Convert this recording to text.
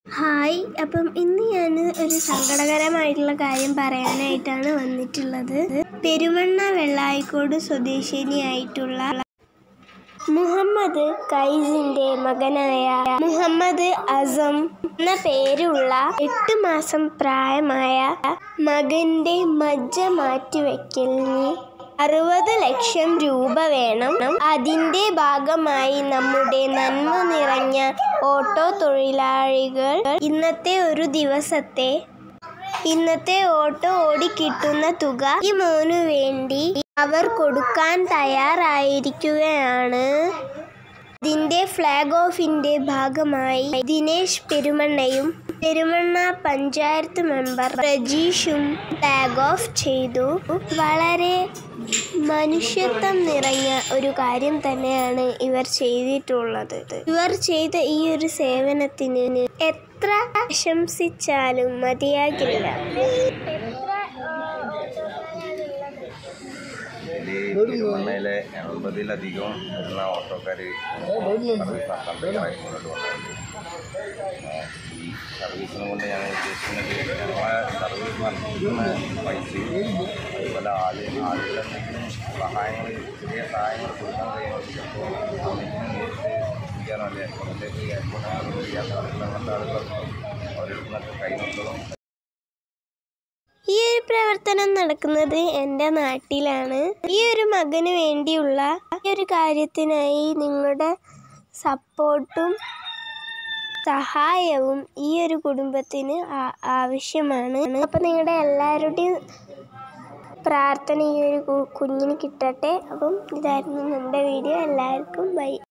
Hi, അപ്പം ഇന്ന് ഞാൻ ഒരു സങ്കടകരമായിട്ടുള്ള കാര്യം പറയാനായിട്ടാണ് വന്നിട്ടുള്ളത്. പെരുമണ്ണ വെള്ളായിക്കോട് സ്വദേശിനിയായിട്ടുള്ള മുഹമ്മദ് കൈസിന്റെ മകനായ മുഹമ്മദ് അസം എന്ന പേരുള്ള 8 മാസം പ്രായമായ മകന്റെ മജ്ജ മാറ്റിവെക്കലിന് 60 ലക്ഷം രൂപ വേണം. അതിന്റെ ഭാഗമായി നമ്മുടെ നന്മ നിറഞ്ഞ ഓട്ടോ തൊഴിലാളികൾ ഇന്നത്തെ ഓട്ടോ ഓടിക്കിട്ടുന്ന തുക ഈ മോനു വേണ്ടി അവർ കൊടുക്കാൻ തയ്യാറായിരിക്കുകയാണ്. ഇതിന്റെ ഫ്ലാഗ് ഓഫിന്റെ ഭാഗമായി ദിനേശ് പെരുമണ്ണയും പെരുമണ്ണ പഞ്ചായത്ത് മെമ്പർ രജീഷും ഫ്ലാഗ് ഓഫ് ചെയ്തു. വളരെ മനുഷ്യത്വം നിറഞ്ഞ ഒരു കാര്യം തന്നെയാണ് ഇവർ ചെയ്തിട്ടുള്ളത്. ഇവർ ചെയ്ത ഈ ഒരു സേവനത്തിന് എത്ര പ്രശംസിച്ചാലും മതിയാകില്ല. പെരുമണ്ണയിലെ 80-ലധികം വരുന്ന ഓട്ടോക്കാർ സർവീസ് നടത്താൻ തയ്യാറായി മുന്നോട്ട് വന്നിട്ടുണ്ട്. ഈ സർവീസിനെ കൊണ്ട് ഞങ്ങൾ ഉദ്ദേശിക്കുന്നത് ഞങ്ങളെ സർവീസ് നടത്തുന്ന പൈസ അതുപോലെ ആളുകൾ എന്തെങ്കിലും സഹായങ്ങൾ ചെറിയ സഹായങ്ങൾ കൊടുക്കാൻ കഴിയുമ്പോൾ നേരിട്ട് ചെയ്യാനോ അല്ലെ എയർപോർട്ടിലേക്ക് എയർപോർട്ടിൽ ചെയ്യാത്ത ആളുകൾ അങ്ങനത്തെ ആളുകൾ ഓരോരുത്തർക്ക് കൈനോട്ടവും. ഈ ഒരു പ്രവർത്തനം നടക്കുന്നത് എൻ്റെ നാട്ടിലാണ്. ഈ ഒരു മകന് വേണ്ടിയുള്ള ഈ ഒരു കാര്യത്തിനായി നിങ്ങളുടെ സപ്പോർട്ടും സഹായവും ഈ ഒരു കുടുംബത്തിന് ആവശ്യമാണ്. അപ്പം നിങ്ങളുടെ എല്ലാവരുടെയും പ്രാർത്ഥന ഈ ഒരു കുഞ്ഞിന് കിട്ടട്ടെ. അപ്പം ഇതായിരുന്നു നമ്മുടെ വീഡിയോ. എല്ലാവർക്കും ബൈ.